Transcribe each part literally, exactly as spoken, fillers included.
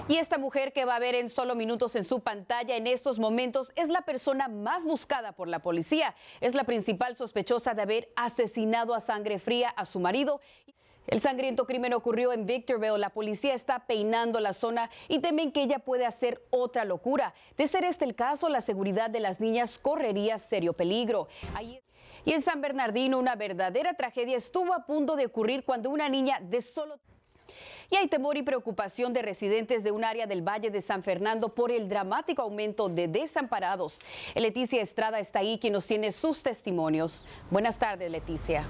Y esta mujer que va a ver en solo minutos en su pantalla en estos momentos es la persona más buscada por la policía. Es la principal sospechosa de haber asesinado a sangre fría a su marido. El sangriento crimen ocurrió en Victorville. La policía está peinando la zona y temen que ella puede hacer otra locura. De ser este el caso, la seguridad de las niñas correría serio peligro. Ahí... Y en San Bernardino, una verdadera tragedia estuvo a punto de ocurrir cuando una niña de solo... Y hay temor y preocupación de residentes de un área del Valle de San Fernando por el dramático aumento de desamparados. Leticia Estrada está ahí, quien nos tiene sus testimonios. Buenas tardes, Leticia.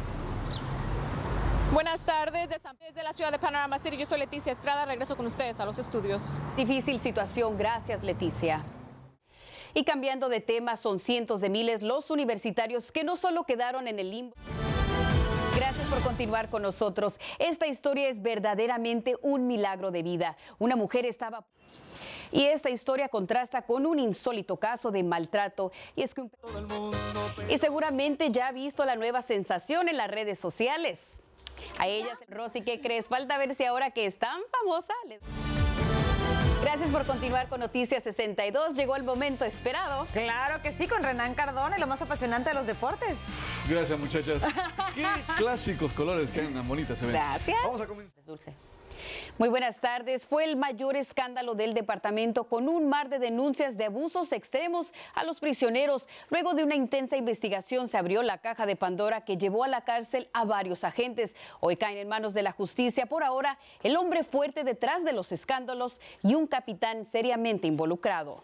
Buenas tardes, desde la ciudad de Panorama City. Yo soy Leticia Estrada, regreso con ustedes a los estudios. Difícil situación, gracias, Leticia. Y cambiando de tema, son cientos de miles los universitarios que no solo quedaron en el limbo. Gracias por continuar con nosotros. Esta historia es verdaderamente un milagro de vida. Una mujer estaba... Y esta historia contrasta con un insólito caso de maltrato. Y es que un... Y seguramente ya ha visto la nueva sensación en las redes sociales. A ellas, Rosy, ¿qué crees? Falta ver si ahora que es tan famosa... Les... Gracias por continuar con Noticias sesenta y dos. Llegó el momento esperado. Claro que sí, con Renan Cardona y lo más apasionante de los deportes. Gracias, muchachas. Qué clásicos colores, qué bonitas se ven. Gracias. Vamos a comenzar. Dulce. Muy buenas tardes. Fue el mayor escándalo del departamento con un mar de denuncias de abusos extremos a los prisioneros. Luego de una intensa investigación se abrió la caja de Pandora que llevó a la cárcel a varios agentes. Hoy caen en manos de la justicia por ahora el hombre fuerte detrás de los escándalos y un capitán seriamente involucrado.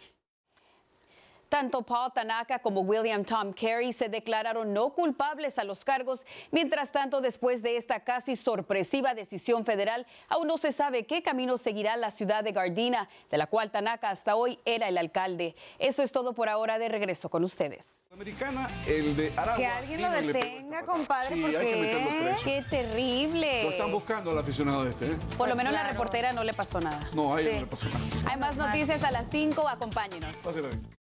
Tanto Paul Tanaka como William Tom Carey se declararon no culpables a los cargos. Mientras tanto, después de esta casi sorpresiva decisión federal, aún no se sabe qué camino seguirá la ciudad de Gardena, de la cual Tanaka hasta hoy era el alcalde. Eso es todo por ahora. De regreso con ustedes. Americana, el de Aragua. Que alguien lo detenga, compadre, sí, porque... hay que meterlo preso. ¡Qué terrible! Lo están buscando al aficionado este, ¿eh? Por lo menos Claro. la reportera no le pasó nada. No, a ella Sí. no le pasó nada. Hay más noticias a las cinco. Acompáñenos. Pásela bien.